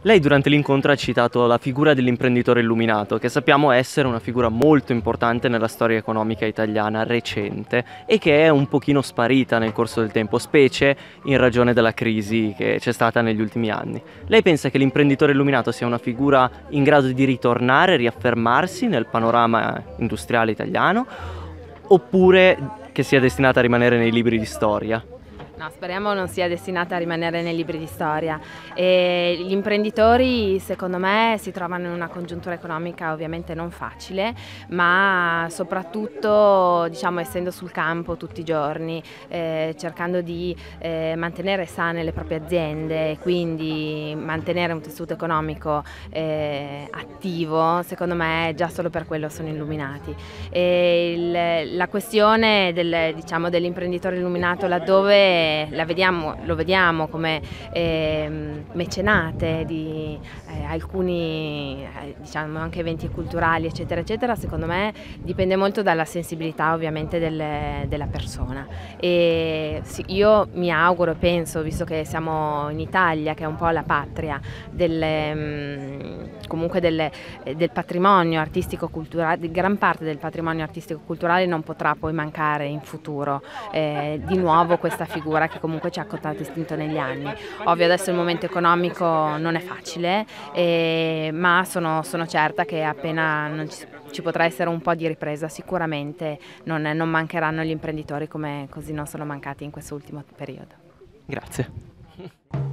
Lei durante l'incontro ha citato la figura dell'imprenditore illuminato, che sappiamo essere una figura molto importante nella storia economica italiana recente e che è un pochino sparita nel corso del tempo, specie in ragione della crisi che c'è stata negli ultimi anni. Lei pensa che l'imprenditore illuminato sia una figura in grado di ritornare, riaffermarsi nel panorama industriale italiano, oppure che sia destinata a rimanere nei libri di storia? No, speriamo non sia destinata a rimanere nei libri di storia. E gli imprenditori, secondo me, si trovano in una congiuntura economica ovviamente non facile, ma soprattutto, diciamo, essendo sul campo tutti i giorni, cercando di mantenere sane le proprie aziende, quindi mantenere un tessuto economico attivo, secondo me già solo per quello sono illuminati. E la questione dell'imprenditore illuminato, laddove lo vediamo come mecenate di alcuni diciamo anche eventi culturali eccetera eccetera, secondo me dipende molto dalla sensibilità ovviamente della persona. E sì, io mi auguro e penso, visto che siamo in Italia, che è un po' la patria comunque del patrimonio artistico-culturale, di gran parte del patrimonio artistico-culturale, non potrà poi mancare in futuro di nuovo questa figura che comunque ci ha contraddistinto negli anni. Ovvio adesso il momento economico non è facile, ma sono certa che appena ci potrà essere un po' di ripresa sicuramente non mancheranno gli imprenditori come così non sono mancati in questo ultimo periodo. Grazie.